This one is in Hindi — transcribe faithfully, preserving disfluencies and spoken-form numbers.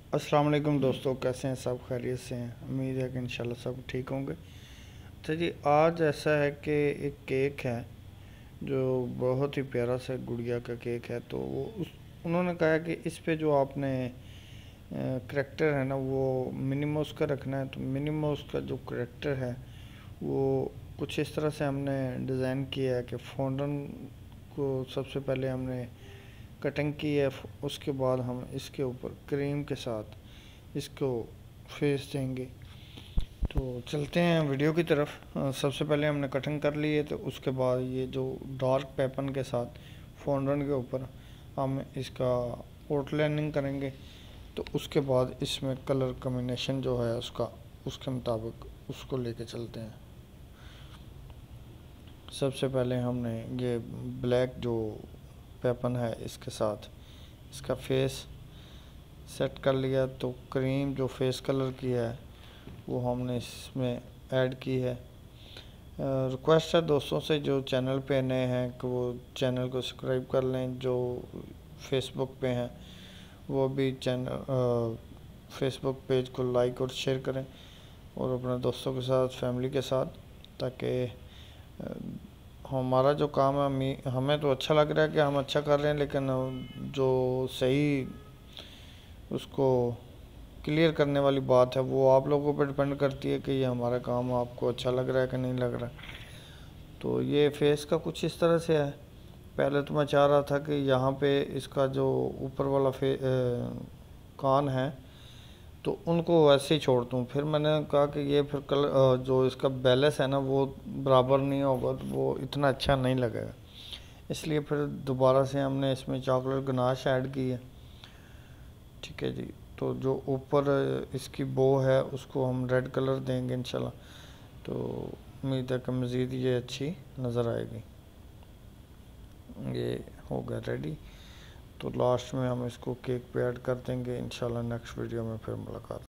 अस्सलाम वालेकुम दोस्तों, कैसे हैं सब? खैरियत से हैं? उम्मीद है कि इंशाल्लाह सब ठीक होंगे। अच्छा जी, आज ऐसा है कि एक केक है जो बहुत ही प्यारा सा गुड़िया का केक है। तो वो उस उन्होंने कहा कि इस पे जो आपने करैक्टर है ना वो मिनी माउस का रखना है। तो मिनी माउस का जो करैक्टर है वो कुछ इस तरह से हमने डिज़ाइन किया है कि फ़ॉन्डन को सबसे पहले हमने कटिंग की है। उसके बाद हम इसके ऊपर क्रीम के साथ इसको फेस देंगे। तो चलते हैं वीडियो की तरफ। अ, सबसे पहले हमने कटिंग कर ली है, तो उसके बाद ये जो डार्क पैटर्न के साथ फॉन्डन के ऊपर हम इसका आउटलाइनिंग करेंगे। तो उसके बाद इसमें कलर कॉम्बिनेशन जो है उसका उसके मुताबिक उसको लेके चलते हैं। सबसे पहले हमने ये ब्लैक जो पैटर्न है इसके साथ इसका फेस सेट कर लिया। तो क्रीम जो फेस कलर की है वो हमने इसमें ऐड की है। रिक्वेस्ट है दोस्तों से जो चैनल पे नए हैं कि वो चैनल को सब्सक्राइब कर लें। जो फेसबुक पे हैं वो भी चैनल फेसबुक पेज को लाइक और शेयर करें और अपने दोस्तों के साथ, फैमिली के साथ, ताकि हमारा जो काम है हमें तो अच्छा लग रहा है कि हम अच्छा कर रहे हैं, लेकिन जो सही उसको क्लियर करने वाली बात है वो आप लोगों पर डिपेंड करती है कि ये हमारा काम आपको अच्छा लग रहा है कि नहीं लग रहा है। तो ये फेस का कुछ इस तरह से है। पहले तो मैं चाह रहा था कि यहाँ पे इसका जो ऊपर वाला फे ए, कान है तो उनको वैसे ही छोड़ दूँ। फिर मैंने कहा कि ये फिर कलर जो इसका बैलेंस है ना वो बराबर नहीं होगा, तो वो इतना अच्छा नहीं लगेगा। इसलिए फिर दोबारा से हमने इसमें चॉकलेट गनाश ऐड की है। ठीक है जी। तो जो ऊपर इसकी बो है उसको हम रेड कलर देंगे इंशाल्लाह। तो उम्मीद है कि मज़ीद ये अच्छी नज़र आएगी। ये हो गया रेडी। तो लास्ट में हम इसको केक पे ऐड कर देंगे इंशाल्लाह। नेक्स्ट वीडियो में फिर मुलाकात।